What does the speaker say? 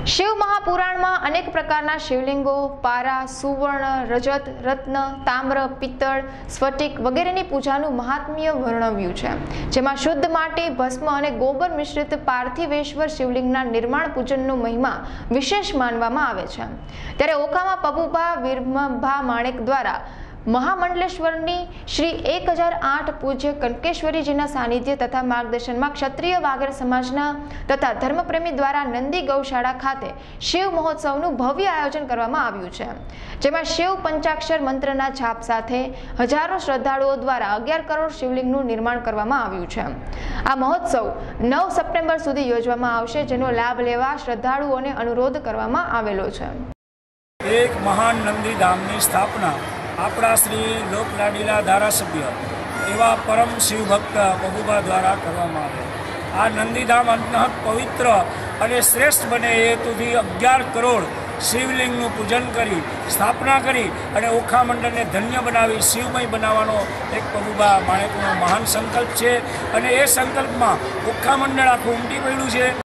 शिव महापुराण में अनेक प्रकारना शिवलिंगो पारा सुवर्ण रजत रत्न ताम्र पित्तल स्फटिक वगैरेनी पूजानुं महात्म्य वर्णव्युं छे, जेमां शुद्ध माटी भस्म अने गोबर मिश्रित पार्थिवेश्वर शिवलिंगना निर्माण पूजननो महिमा विशेष मानवामां आवे छे। त्यारे ओखामां पबुभा वीरभा माणेक द्वारा महामंडलेश्वरनी श्री 1008 पूज्य कनकेश्वरीजीना सानिध्य तथा मार्गदर्शन में क्षत्रिय वाघेर समाजना तथा धर्मप्रेमी द्वारा नंदी गौशाला खाते शिव महोत्सवनु भव्य आयोजन करवामां आव्युं छे, जेमां शिव पंचाक्षर मंत्रना छाप साथे हजारों श्रद्धाळुओ द्वारा 11 करोड़ शिवलिंगनु निर्माण करवामां आव्युं छे। आ महोत्सव 9 सप्टेम्बर सुधी योजवामां आवशे, जेनो लाभ लेवा श्रद्धाळुओने अनुरोध करवामां आवेलो छे। एक महान नंदी धामनी स्थापना अपना श्री लोकलाडीला धारासभ्य एवं परम शिवभक्त बबुभा द्वारा करवामां आवे। आ नंदीधाम अंतत पवित्र और श्रेष्ठ बने हेतुथी 11 करोड़ शिवलिंगનું पूजन करी स्थापना करी और ओखा मंडल ने धन्य बनावी शिवमय बनावવાનો एक बबुभा माणेकनो महान संकल्प है। और ए संकल्प में ओखा मंडल आखुं उमटी पड्युं छे।